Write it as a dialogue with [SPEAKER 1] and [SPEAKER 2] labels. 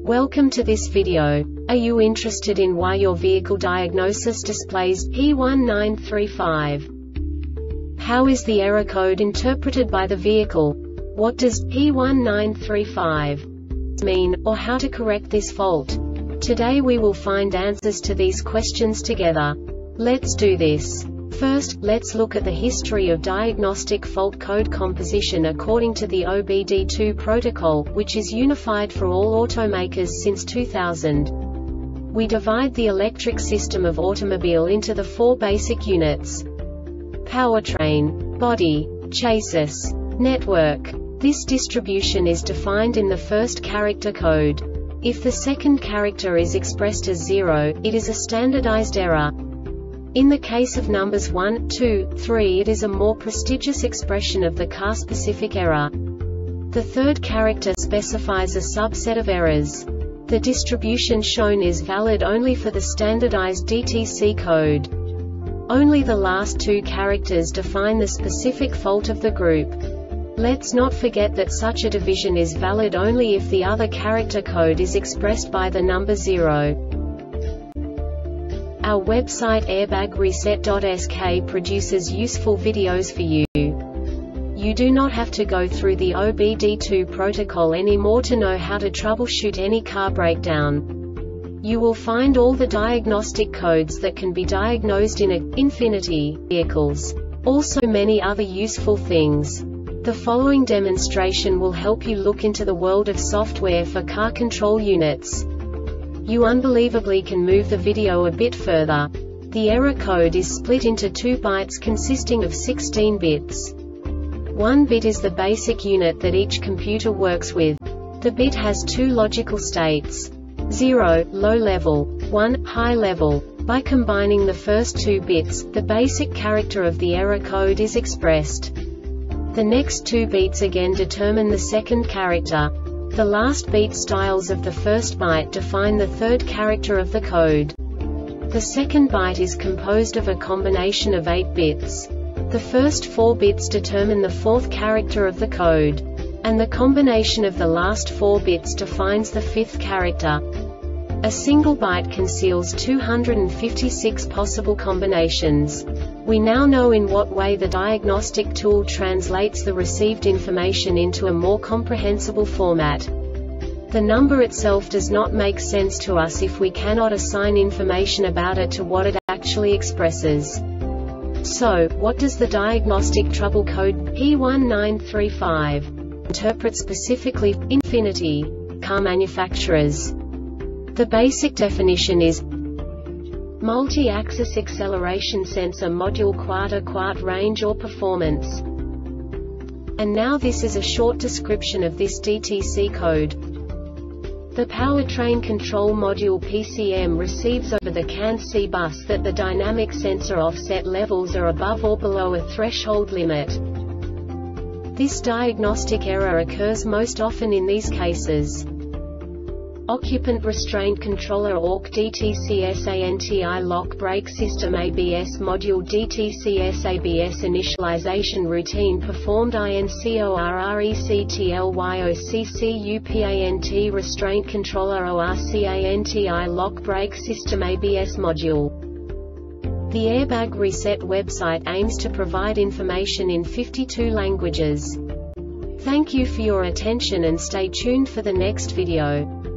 [SPEAKER 1] Welcome to this video. Are you interested in why your vehicle diagnosis displays P1935? How is the error code interpreted by the vehicle? What does P1935 mean, or how to correct this fault? Today we will find answers to these questions together. Let's do this. First, let's look at the history of diagnostic fault code composition according to the OBD2 protocol, which is unified for all automakers since 2000. We divide the electric system of automobile into the four basic units: powertrain, body, chassis, network. This distribution is defined in the first character code. If the second character is expressed as 0, it is a standardized error. In the case of numbers 1, 2, 3, it is a more prestigious expression of the car-specific error. The third character specifies a subset of errors. The distribution shown is valid only for the standardized DTC code. Only the last two characters define the specific fault of the group. Let's not forget that such a division is valid only if the other character code is expressed by the number 0. Our website airbagreset.sk produces useful videos for you. You do not have to go through the OBD2 protocol anymore to know how to troubleshoot any car breakdown. You will find all the diagnostic codes that can be diagnosed in Infiniti vehicles. Also many other useful things. The following demonstration will help you look into the world of software for car control units. You unbelievably can move the video a bit further. The error code is split into 2 bytes consisting of 16 bits. 1 bit is the basic unit that each computer works with. The bit has 2 logical states: 0, low level, 1, high level. By combining the first 2 bits, the basic character of the error code is expressed. The next 2 beats again determine the second character. The last beat styles of the first byte define the third character of the code. The second byte is composed of a combination of 8 bits. The first 4 bits determine the fourth character of the code. And the combination of the last 4 bits defines the fifth character. A single byte conceals 256 possible combinations. We now know in what way the diagnostic tool translates the received information into a more comprehensible format. The number itself does not make sense to us if we cannot assign information about it to what it actually expresses. So, what does the diagnostic trouble code P1935 interpret specifically for Infiniti car manufacturers? The basic definition is multi-axis acceleration sensor module quad range or performance. And now this is a short description of this DTC code. The powertrain control module PCM receives over the CAN-C bus that the dynamic sensor offset levels are above or below a threshold limit. This diagnostic error occurs most often in these cases: occupant restraint controller ORC DTCS ANTI lock brake system ABS module DTCS ABS initialization routine performed INCORRECTLYOCCUPANT restraint controller ORC ANTI lock brake system ABS module. The Airbag Reset website aims to provide information in 52 languages. Thank you for your attention and stay tuned for the next video.